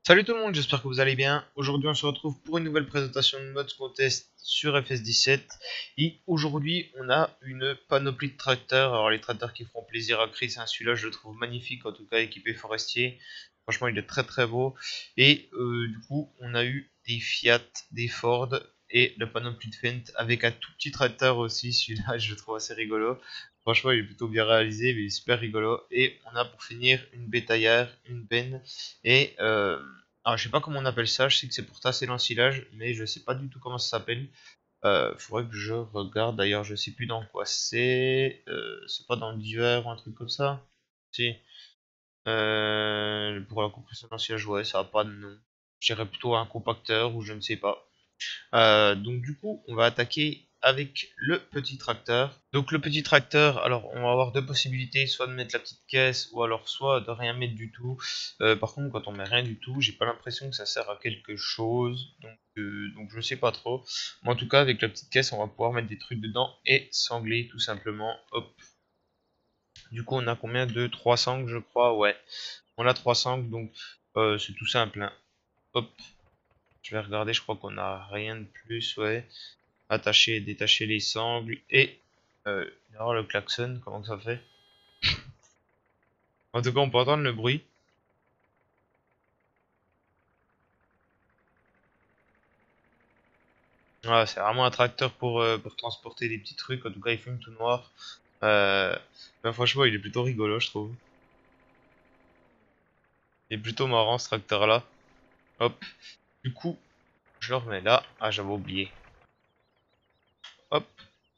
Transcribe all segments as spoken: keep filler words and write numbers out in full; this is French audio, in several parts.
Salut tout le monde, j'espère que vous allez bien. Aujourd'hui, on se retrouve pour une nouvelle présentation de Mods Contest sur F S dix-sept. Et aujourd'hui, on a une panoplie de tracteurs. Alors, les tracteurs qui feront plaisir à Chris, hein, celui-là, je le trouve magnifique, en tout cas équipé forestier. Franchement, il est très très beau. Et euh, du coup, on a eu des Fiat, des Ford et le panoplie de Fendt avec un tout petit tracteur aussi. Celui-là, je le trouve assez rigolo. Franchement, il est plutôt bien réalisé, mais il est super rigolo. Et on a pour finir une bétaillère, une benne et euh, alors, je sais pas comment on appelle ça, je sais que c'est pour tasser l'ensilage, mais je sais pas du tout comment ça s'appelle. Euh, faudrait que je regarde, d'ailleurs, je sais plus dans quoi c'est. Euh, c'est pas dans le divers ou un truc comme ça? Si. Euh, pour la compression d'ensilage, ouais, ça a pas de nom. Je dirais plutôt un compacteur ou je ne sais pas. Euh, donc du coup, on va attaquer avec le petit tracteur. Donc le petit tracteur, alors on va avoir deux possibilités, soit de mettre la petite caisse ou alors soit de rien mettre du tout. Euh, par contre, quand on met rien du tout, j'ai pas l'impression que ça sert à quelque chose. Donc, euh, donc je sais pas trop. Mais en tout cas, avec la petite caisse, on va pouvoir mettre des trucs dedans et sangler tout simplement. Hop. Du coup, on a combien de trois sangles, je crois. Ouais, on a trois sangles, donc euh, c'est tout simple, hein. Hop. Je vais regarder, je crois qu'on a rien de plus, ouais. Attacher et détacher les sangles et euh, alors le klaxon, comment que ça fait? En tout cas, on peut entendre le bruit. Voilà, c'est vraiment un tracteur pour, euh, pour transporter des petits trucs. En tout cas, il fume tout noir. Euh, ben, franchement, il est plutôt rigolo, je trouve. Il est plutôt marrant ce tracteur-là. Hop. Du coup, je le remets là. Ah, j'avais oublié. Hop.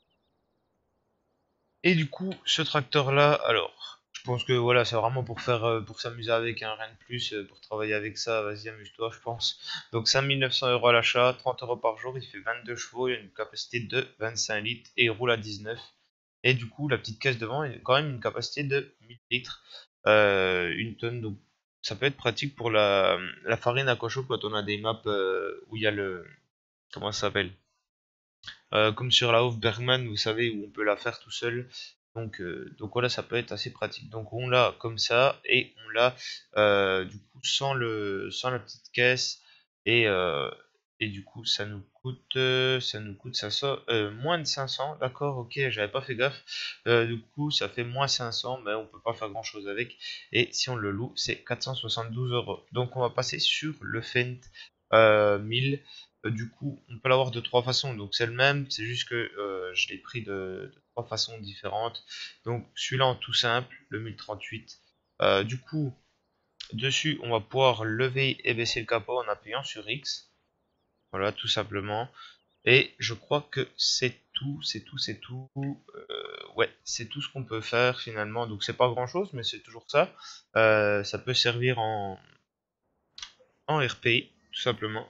Et du coup, ce tracteur-là, alors, je pense que voilà, c'est vraiment pour faire, euh, pour s'amuser avec, un rien de plus, euh, pour travailler avec ça, vas-y, amuse-toi, je pense. Donc cinq mille neuf cents euros à l'achat, trente euros par jour, il fait vingt-deux chevaux, il a une capacité de vingt-cinq litres et il roule à dix-neuf. Et du coup, la petite caisse devant, il a quand même une capacité de mille litres, euh, une tonne, donc ça peut être pratique pour la, la farine à cochon quand on a des maps euh, où il y a le, comment ça s'appelle? Euh, comme sur la Hofbergman, vous savez, où on peut la faire tout seul. Donc, euh, donc voilà, ça peut être assez pratique. Donc on l'a comme ça et on l'a euh, du coup sans le sans la petite caisse et euh, et du coup ça nous coûte euh, ça nous coûte ça sort euh, moins de cinq cents. D'accord, ok, j'avais pas fait gaffe. Euh, du coup ça fait moins cinq cents, mais on peut pas faire grand chose avec. Et si on le loue, c'est quatre cent soixante-douze euros. Donc on va passer sur le Fendt euh, mille. Euh, du coup, on peut l'avoir de trois façons. Donc c'est le même, c'est juste que euh, je l'ai pris de, de trois façons différentes. Donc celui-là en tout simple, le mille trente-huit. Euh, du coup, dessus, on va pouvoir lever et baisser le capot en appuyant sur X. Voilà, tout simplement. Et je crois que c'est tout, c'est tout, c'est tout. Euh, ouais, c'est tout ce qu'on peut faire finalement. Donc c'est pas grand-chose, mais c'est toujours ça. Euh, ça peut servir en, en R P, tout simplement.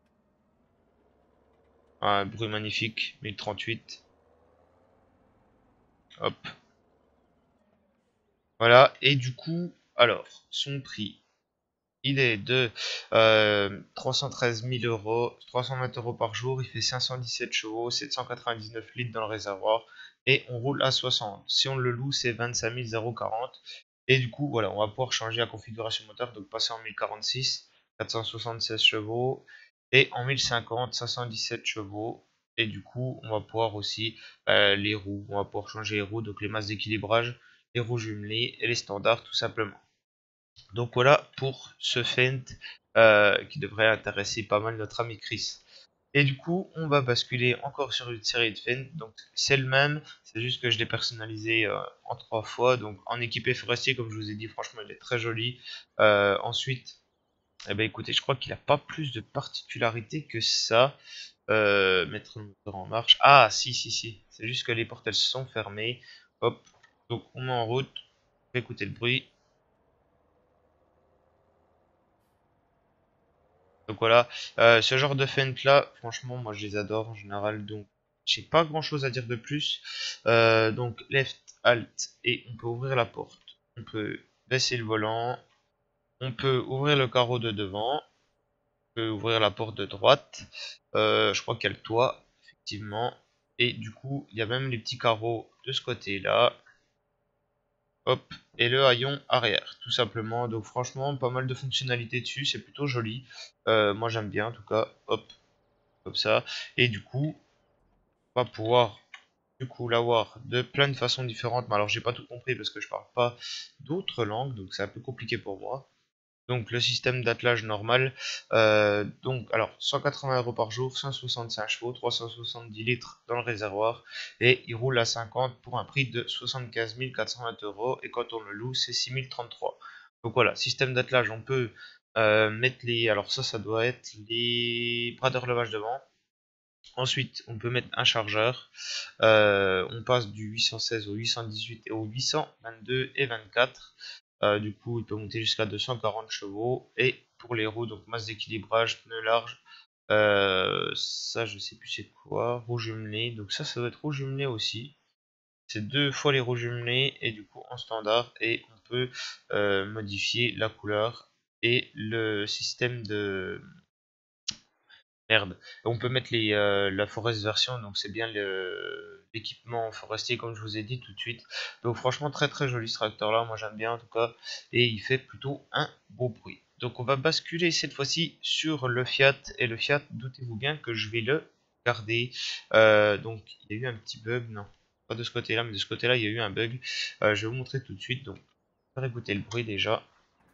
Un bruit magnifique, mille trente-huit. Hop. Voilà, et du coup, alors, son prix, il est de euh, trois cent treize mille euros, trois cent vingt euros par jour, il fait cinq cent dix-sept chevaux, sept cent quatre-vingt-dix-neuf litres dans le réservoir, et on roule à soixante. Si on le loue, c'est vingt-cinq mille quarante. Et du coup, voilà, on va pouvoir changer la configuration moteur, donc passer en mille quarante-six, quatre cent soixante-seize chevaux, et en mille cinquante, cinq cent dix-sept chevaux. Et du coup, on va pouvoir aussi euh, les roues, on va pouvoir changer les roues, donc les masses d'équilibrage, les roues jumelées et les standards tout simplement. Donc voilà pour ce Fendt euh, qui devrait intéresser pas mal notre ami Chris. Et du coup, on va basculer encore sur une série de Fendt. Donc c'est le même, c'est juste que je l'ai personnalisé euh, en trois fois. Donc en équipé forestier, comme je vous ai dit, franchement, il est très joli. Euh, ensuite, eh ben écoutez, je crois qu'il n'a pas plus de particularité que ça. Euh, mettre le moteur en marche. Ah, si, si, si. C'est juste que les portes, elles sont fermées. Hop. Donc on met en route. Écoutez le bruit. Donc voilà, euh, ce genre de feinte là, franchement, moi je les adore en général. Donc j'ai pas grand chose à dire de plus. Euh, donc left, alt, et on peut ouvrir la porte. On peut baisser le volant. On peut ouvrir le carreau de devant. On peut ouvrir la porte de droite. Euh, je crois qu'il y a le toit, effectivement. Et du coup, il y a même les petits carreaux de ce côté là. hop, et le haillon arrière, tout simplement. Donc franchement, pas mal de fonctionnalités dessus, c'est plutôt joli. Euh, moi j'aime bien en tout cas, hop, comme ça. Et du coup, on va pouvoir du coup l'avoir de plein de façons différentes. Mais alors j'ai pas tout compris parce que je parle pas d'autres langues, donc c'est un peu compliqué pour moi. Donc le système d'attelage normal, euh, donc alors cent quatre-vingts euros par jour, cent soixante-cinq chevaux, trois cent soixante-dix litres dans le réservoir et il roule à cinquante pour un prix de soixante-quinze mille quatre cent vingt euros et quand on le loue c'est six mille trente-trois. Donc voilà, système d'attelage, on peut euh, mettre les, alors ça ça doit être les bras de relevage devant. Ensuite, on peut mettre un chargeur. Euh, on passe du huit cent seize au huit cent dix-huit et au huit cent vingt-deux et vingt-quatre. Euh, du coup, il peut monter jusqu'à deux cent quarante chevaux. Et pour les roues, donc masse d'équilibrage, pneus larges. Euh, ça, je sais plus c'est quoi. Roues jumelées. Donc ça, ça doit être roues jumelées aussi. C'est deux fois les roues jumelées et du coup en standard. Et on peut euh, modifier la couleur et le système de Merde. On peut mettre les, euh, la Forest version, donc c'est bien le- l'équipement forestier comme je vous ai dit tout de suite. Donc franchement très très joli ce tracteur là, moi j'aime bien en tout cas, et il fait plutôt un beau bruit. Donc on va basculer cette fois-ci sur le Fiat, et le Fiat, doutez-vous bien que je vais le garder. Euh, donc il y a eu un petit bug, non, pas de ce côté-là, mais de ce côté-là il y a eu un bug. Euh, je vais vous montrer tout de suite, donc on va écouter le bruit déjà.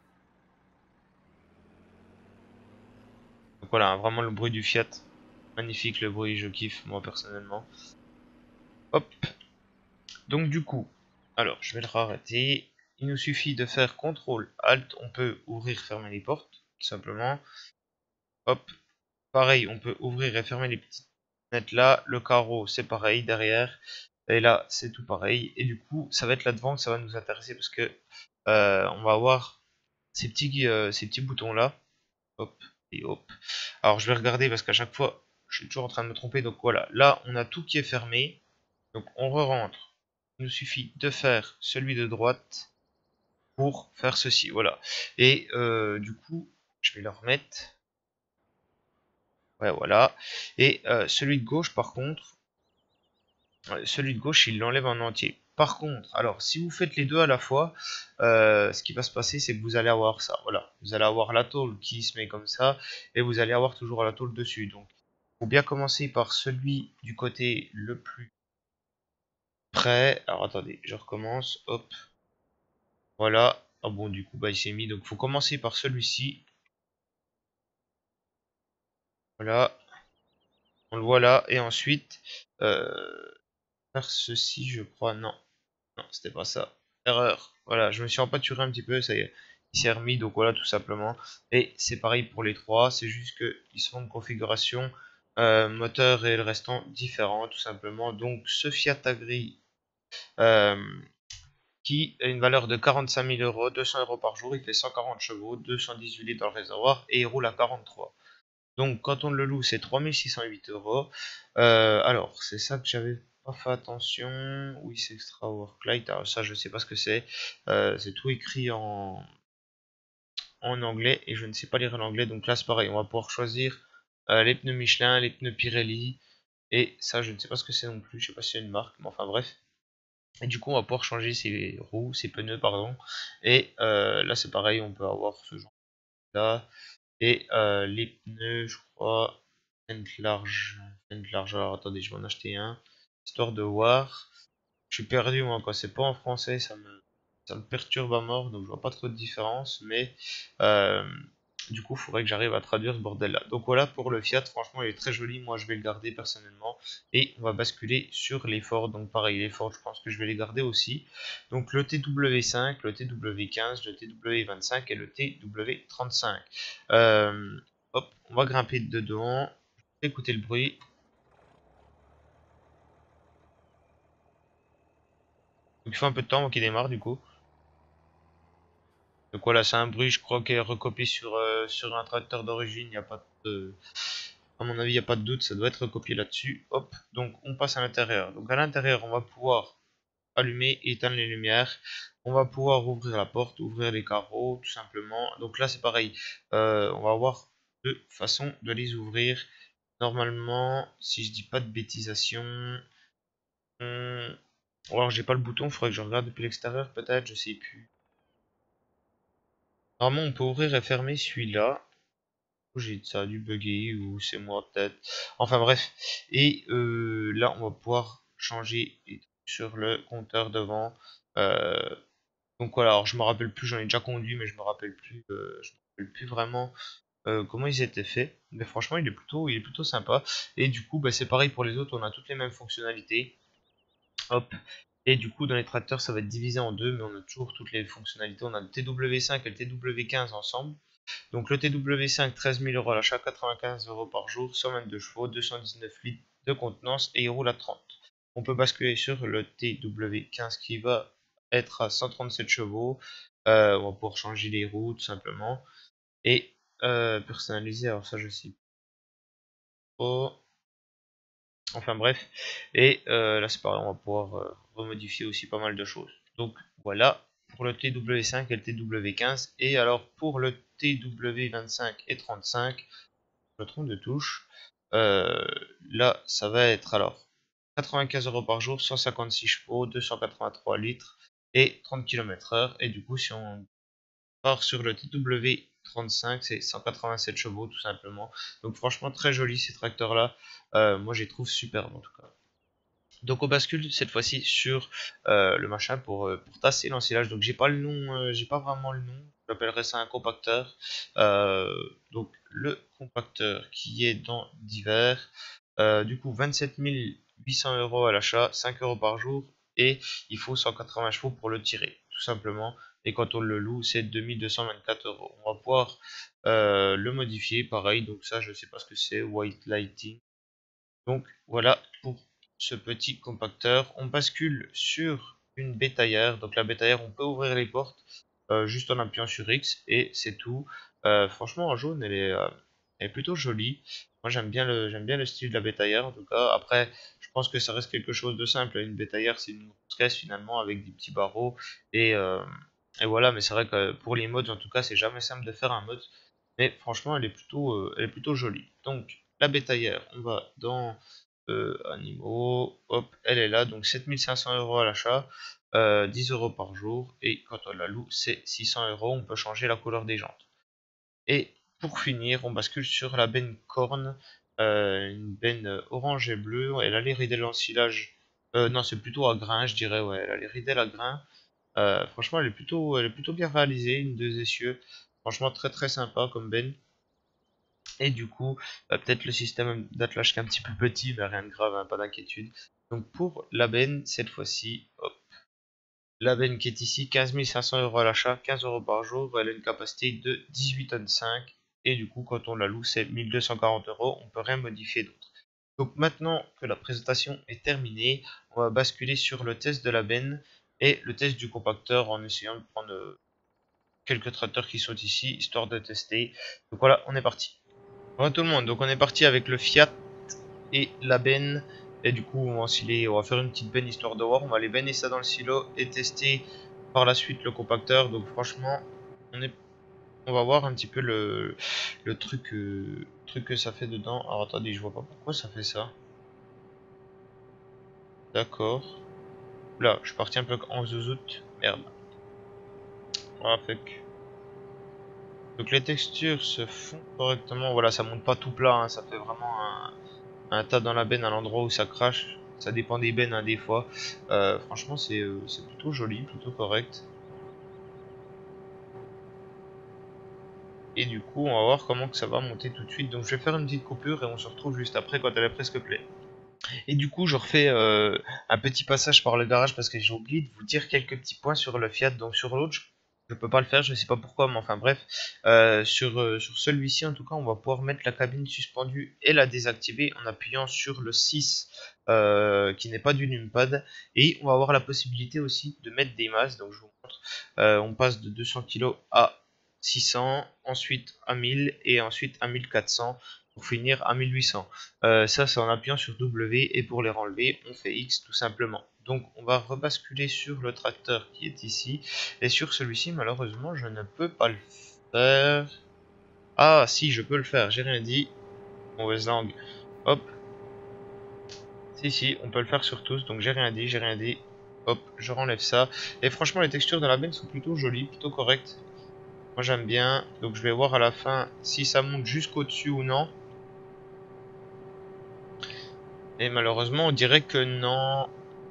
Donc voilà, vraiment le bruit du Fiat. Magnifique le bruit, je kiffe moi personnellement. Hop, donc du coup, alors je vais le arrêter. Il nous suffit de faire contrôle alt, on peut ouvrir fermer les portes, tout simplement. Hop, pareil, on peut ouvrir et fermer les petites fenêtres là. Le carreau, c'est pareil derrière. Et là, c'est tout pareil. Et du coup, ça va être là devant que ça va nous intéresser parce que euh, on va avoir ces petits, euh, ces petits boutons là. Hop et hop. Alors je vais regarder parce qu'à chaque fois, je suis toujours en train de me tromper. Donc voilà, là on a tout qui est fermé. Donc on re-rentre. Il nous suffit de faire celui de droite pour faire ceci. Voilà. Et euh, du coup, je vais le remettre. Ouais, voilà. Et euh, celui de gauche, par contre, ouais, celui de gauche, il l'enlève en entier. Par contre, alors si vous faites les deux à la fois, euh, ce qui va se passer, c'est que vous allez avoir ça. Voilà. Vous allez avoir la tôle qui se met comme ça, et vous allez avoir toujours la tôle dessus. Donc, il faut bien commencer par celui du côté le plus près. Alors attendez, je recommence. Hop. Voilà. Ah bon, du coup, bah, il s'est mis. Donc, faut commencer par celui-ci. Voilà. On le voit là. Et ensuite, euh, faire ceci, je crois. Non. Non, c'était pas ça. Erreur. Voilà, je me suis empâturé un petit peu. Ça y est. Il s'est remis. Donc, voilà, tout simplement. Et c'est pareil pour les trois. C'est juste qu'ils sont de configuration euh, moteur et le restant différent, tout simplement. Donc, ce Fiat Agri. Euh, qui a une valeur de quarante-cinq mille euros, deux cents euros par jour, il fait cent quarante chevaux, deux cent dix-huit litres dans le réservoir et il roule à quarante-trois. Donc quand on le loue, c'est trois mille six cent huit euros. Euh, alors, c'est ça que j'avais pas fait attention. Oui, c'est Extra Worklight. Alors ça, je sais pas ce que c'est. Euh, c'est tout écrit en, en anglais et je ne sais pas lire l'anglais. Donc là, c'est pareil. On va pouvoir choisir euh, les pneus Michelin, les pneus Pirelli. Et ça, je ne sais pas ce que c'est non plus. Je sais pas si c'est une marque, mais enfin bref. Et du coup, on va pouvoir changer ses roues, ses pneus, pardon. Et euh, là, c'est pareil, on peut avoir ce genre là. Et euh, les pneus, je crois, fente large, fente large. Alors attendez, je vais en acheter un, histoire de voir. Je suis perdu moi quand c'est pas en français, ça me, ça me perturbe à mort, donc je vois pas trop de différence. Mais euh, du coup, il faudrait que j'arrive à traduire ce bordel-là. Donc voilà pour le Fiat, franchement, il est très joli. Moi, je vais le garder personnellement. Et on va basculer sur les Ford. Donc pareil, les Ford, je pense que je vais les garder aussi. Donc le T W cinq, le T W quinze, le T W vingt-cinq et le T W trente-cinq. Euh, hop, on va grimper dedans. Écoutez le bruit. Donc il faut un peu de temps avant qu'il démarre du coup. Donc voilà, c'est un bruit, je crois, qui est recopié sur, euh, sur un tracteur d'origine. Il n'y a pas de... À mon avis, il n'y a pas de doute, ça doit être recopié là-dessus. Hop, donc on passe à l'intérieur. Donc à l'intérieur, on va pouvoir allumer et éteindre les lumières. On va pouvoir ouvrir la porte, ouvrir les carreaux, tout simplement. Donc là, c'est pareil. Euh, on va avoir deux façons de les ouvrir. Normalement, si je dis pas de bêtisation, Alors j'ai pas le bouton, faudrait que je regarde depuis l'extérieur peut-être, je sais plus. Normalement on peut ouvrir et fermer celui-là. J'ai ça a dû bugger ou c'est moi peut-être. Enfin bref. Et euh, là on va pouvoir changer les trucs sur le compteur devant. Euh, donc voilà, alors je me rappelle plus, j'en ai déjà conduit mais je me rappelle plus, euh, je me rappelle plus vraiment euh, comment ils étaient faits. Mais franchement il est plutôt, il est plutôt sympa. Et du coup bah, c'est pareil pour les autres, on a toutes les mêmes fonctionnalités. Hop. Et du coup, dans les tracteurs, ça va être divisé en deux, mais on a toujours toutes les fonctionnalités. On a le T W cinq et le T W quinze ensemble. Donc le T W cinq, treize mille euros à l'achat, quatre-vingt-quinze euros par jour, cent vingt-deux chevaux, deux cent dix-neuf litres de contenance et il roule à trente. On peut basculer sur le T W quinze qui va être à cent trente-sept chevaux. Euh, on va pouvoir changer les roues tout simplement. Et euh, personnaliser, alors ça je sais pas. Enfin bref, et euh, là c'est pareil, on va pouvoir euh, remodifier aussi pas mal de choses. Donc voilà pour le T W cinq et le T W quinze. Et alors pour le T W vingt-cinq et trente-cinq, je me trompe de touche. Euh, là ça va être alors quatre-vingt-quinze euros par jour, cent cinquante-six chevaux, deux cent quatre-vingt-trois litres et trente kilomètres heure. Et du coup si on part sur le T W trente-cinq, c'est cent quatre-vingt-sept chevaux tout simplement. Donc franchement très joli ces tracteurs là. Euh, moi je les trouve superbes en tout cas. Donc on bascule cette fois-ci sur euh, le machin pour, euh, pour tasser l'ensilage. Donc j'ai pas le nom, euh, j'ai pas vraiment le nom. J'appellerais ça un compacteur. Euh, donc le compacteur qui est dans divers. Euh, du coup vingt-sept mille huit cents euros à l'achat, cinq euros par jour et il faut cent quatre-vingts chevaux pour le tirer, tout simplement. Et quand on le loue, c'est deux mille deux cent vingt-quatre euros. On va pouvoir euh, le modifier, pareil. Donc ça, je sais pas ce que c'est, white lighting. Donc voilà pour ce petit compacteur. On bascule sur une bétaillère. Donc la bétaillère, on peut ouvrir les portes euh, juste en appuyant sur X et c'est tout. Euh, franchement, en jaune, elle est, euh, elle est plutôt jolie. Moi, j'aime bien le, j'aime bien le style de la bétaillère en tout cas. Après, je pense que ça reste quelque chose de simple. Une bétaillère, c'est une grosse caisse finalement avec des petits barreaux et, euh, et voilà. Mais c'est vrai que pour les mods, en tout cas, c'est jamais simple de faire un mod. Mais franchement, elle est plutôt, euh, elle est plutôt jolie. Donc, la bétaillère, on va dans euh, animaux, hop, elle est là. Donc, sept mille cinq cents euros à l'achat, euh, dix euros par jour. Et quand on la loue, c'est six cents euros. On peut changer la couleur des jantes. Et pour finir, on bascule sur la benne corne, euh, une benne orange et bleue. Elle a les ridelles l'ensilage. Euh, non, c'est plutôt à grain, je dirais. Ouais, elle a les ridelles à grain. Euh, franchement, elle est plutôt, elle est plutôt bien réalisée, une deux essieux. Franchement, très très sympa comme benne. Et du coup, euh, peut-être le système d'attelage qui est un petit peu petit, mais rien de grave, hein, pas d'inquiétude. Donc pour la benne, cette fois-ci, hop, la benne qui est ici, quinze mille cinq cents euros à l'achat, quinze euros par jour. Elle a une capacité de dix-huit tonnes cinq. Et du coup, quand on la loue, c'est mille deux cent quarante euros. On peut rien modifier d'autre. Donc maintenant que la présentation est terminée, on va basculer sur le test de la benne et le test du compacteur en essayant de prendre euh, quelques tracteurs qui sont ici, histoire de tester. Donc voilà, on est parti. Bonjour tout le monde, donc on est parti avec le Fiat et la benne. Et du coup, on va ensiler, on va faire une petite benne histoire de voir. On va aller benner ça dans le silo et tester par la suite le compacteur. Donc franchement, on est, on va voir un petit peu le, le truc, euh, truc que ça fait dedans. Alors attendez, je vois pas pourquoi ça fait ça. D'accord. Là, je suis parti un peu en zouzoute. Merde. Voilà, fuck. Donc les textures se font correctement. Voilà, ça monte pas tout plat, hein. Ça fait vraiment un, un tas dans la benne à l'endroit où ça crache. Ça dépend des bennes, hein, des fois. Euh, franchement, c'est euh, c'est plutôt joli, plutôt correct. Et du coup, on va voir comment que ça va monter tout de suite. Donc je vais faire une petite coupure et on se retrouve juste après quand elle est presque pleine. Et du coup, je refais euh, un petit passage par le garage parce que j'ai oublié de vous dire quelques petits points sur le Fiat. Donc sur l'autre, je, je peux pas le faire, je sais pas pourquoi, mais enfin bref. Euh, sur euh, sur celui-ci, en tout cas, on va pouvoir mettre la cabine suspendue et la désactiver en appuyant sur le six euh, qui n'est pas du numpad. Et on va avoir la possibilité aussi de mettre des masses. Donc je vous montre. Euh, on passe de deux cents kilos à six cents, ensuite à mille et ensuite à mille quatre cents pour finir à mille huit cents. Euh, ça c'est en appuyant sur W et pour les renlever on fait X tout simplement. Donc on va rebasculer sur le tracteur qui est ici et sur celui-ci malheureusement je ne peux pas le faire. Ah si je peux le faire, j'ai rien dit, mauvaise langue. Hop, si si on peut le faire sur tous donc j'ai rien dit, j'ai rien dit. Hop, je renlève ça. Et franchement, les textures de la benne sont plutôt jolies, plutôt correctes. Moi, j'aime bien. Donc, je vais voir à la fin si ça monte jusqu'au-dessus ou non. Et malheureusement, on dirait que non.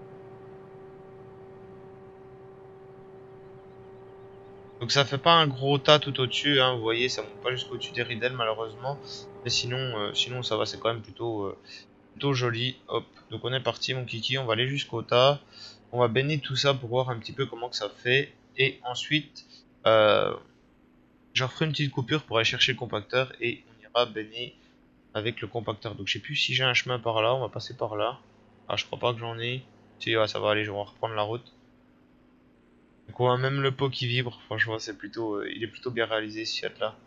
Donc ça fait pas un gros tas tout au-dessus, hein, vous voyez, ça monte pas jusqu'au-dessus des ridelles malheureusement. Mais sinon, euh, sinon ça va, c'est quand même plutôt, euh, plutôt joli. Hop, donc on est parti mon kiki, on va aller jusqu'au tas. On va bénir tout ça pour voir un petit peu comment que ça fait. Et ensuite, euh, je referai une petite coupure pour aller chercher le compacteur et on ira bénir avec le compacteur. Donc je sais plus si j'ai un chemin par là, on va passer par là. Ah, je crois pas que j'en ai. Si, ouais, ça va aller, je vais reprendre la route. Donc on voit même le pot qui vibre, franchement c'est plutôt, euh, il est plutôt bien réalisé ce Fiat là.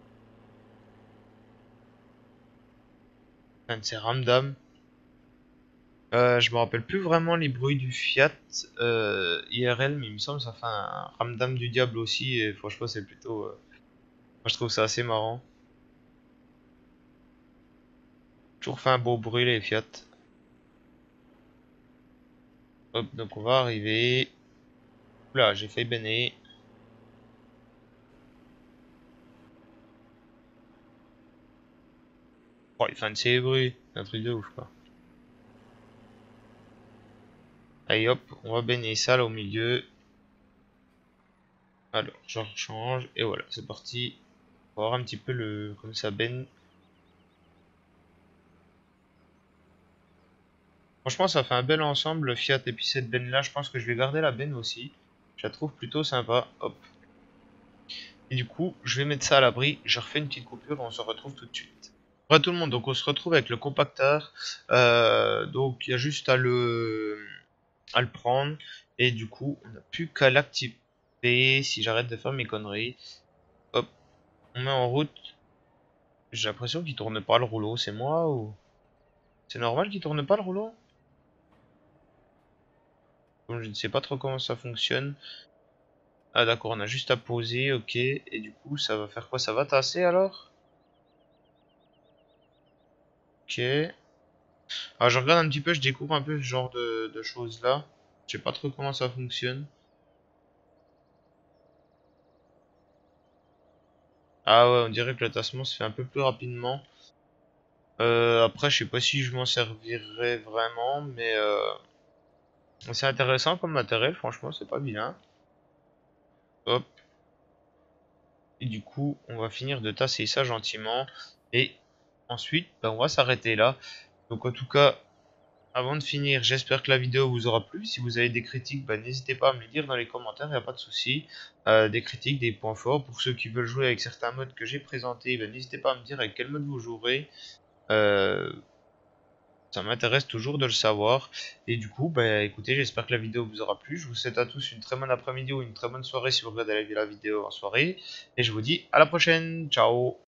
Un de ces ramdam. Euh, je me rappelle plus vraiment les bruits du Fiat euh, I R L, mais il me semble que ça fait un ramdam du diable aussi et franchement c'est plutôt, euh, moi je trouve ça assez marrant. Toujours fait un beau bruit les Fiat. Hop, donc on va arriver. Là j'ai fait béner. Oh, il fait un de ces bruits, un truc de ouf quoi. Allez hop, on va bénir ça là au milieu. Alors, je rechange et voilà, c'est parti. On va voir un petit peu le comme ça baigne. Franchement, ça fait un bel ensemble, le Fiat et puis cette benne là. Je pense que je vais garder la benne aussi. Je la trouve plutôt sympa. Hop. Et du coup, je vais mettre ça à l'abri. Je refais une petite coupure et on se retrouve tout de suite. Bonjour tout le monde, donc on se retrouve avec le compacteur. Euh, donc il y a juste à le, à le prendre. Et du coup, on n'a plus qu'à l'activer. Si j'arrête de faire mes conneries. Hop, on met en route. J'ai l'impression qu'il tourne pas le rouleau. C'est moi ou... C'est normal qu'il tourne pas le rouleau? Donc, je ne sais pas trop comment ça fonctionne. Ah d'accord, on a juste à poser, ok. Et du coup, ça va faire quoi? Ça va tasser alors? Ok. Alors je regarde un petit peu, je découvre un peu ce genre de, de choses là. Je sais pas trop comment ça fonctionne. Ah ouais, on dirait que le tassement se fait un peu plus rapidement. Euh, après, je sais pas si je m'en servirai vraiment, mais euh, c'est intéressant comme matériel, franchement, c'est pas vilain. Hop. Et du coup, on va finir de tasser ça gentiment. Et ensuite, ben, on va s'arrêter là. Donc en tout cas, avant de finir, j'espère que la vidéo vous aura plu. Si vous avez des critiques, bah, n'hésitez pas à me les dire dans les commentaires, il n'y a pas de souci. Euh, des critiques, des points forts. Pour ceux qui veulent jouer avec certains modes que j'ai présentés, bah, n'hésitez pas à me dire avec quel mode vous jouerez. Euh, ça m'intéresse toujours de le savoir. Et du coup, bah, écoutez, j'espère que la vidéo vous aura plu. Je vous souhaite à tous une très bonne après-midi ou une très bonne soirée si vous regardez la vidéo en soirée. Et je vous dis à la prochaine. Ciao!